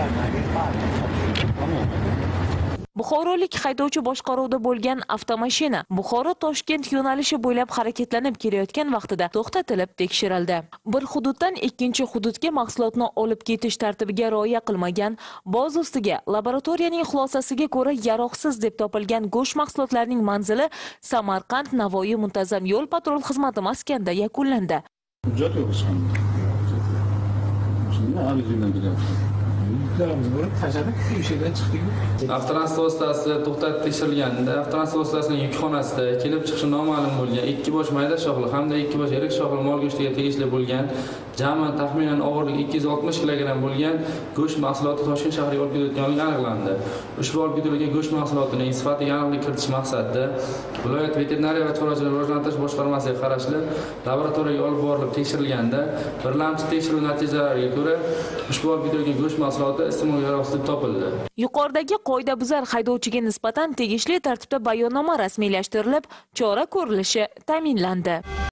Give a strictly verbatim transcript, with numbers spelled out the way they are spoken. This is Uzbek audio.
Buxorolik haydovchi boshqaruvida bo'lgan avtomashina Buxoro-Toshkent yo'nalishi bo'ylab harakatlanib kelayotgan vaqtida to'xtatilib tekshirildi. Bir hududdan ikkinchi hududga mahsulotni olib ketish tartibiga rioya qilmagan, boz ustiga laboratoriyaning xulosasiga ko'ra yaroqsiz deb topilgan go'sht mahsulotlarining manzili Samarqand Navoiy muntazam yo'l patrul xizmati maskanida yakunlandi. Hujjat yo'q hech qanday. Shuni arizadan bilyapsiz. Avtotransport vositasi to'xtatib tekshirilganida avtotransport vositasining yukxonasida kelib chiqishi noma'lum bo'lgan ikki bosh mayda shoxli hamda ikki bosh yirik shoxli mol go'shtiga tegishli bo'lgan jami taxminan og'irligi ikki yuz oltmish kilogramm bo'lgan go'sht mahsuloti Toshkent shahriga olib ketilayotganligi aniqlandi. Ushbu olib ketilayotgan go'sht mahsulotining sifatiga aniqlik kiritish maqsadida viloyat veterinariya va chorvachilik rivojlantirish boshqarmasiga qarashli laboratoriyaga olib borilib tekshirilganda birlamchi tekshiruv natijalariga ko'ra ushbu olib ketilayotgan go'sht mahsuloti iste'molga yaroqsiz deb topildi. Yuqoridagi qoidabuzar haydovchiga nisbatan tegishli tartibda bayonnoma rasmiylashtirilib, chora ko'rilishi ta'minlandi.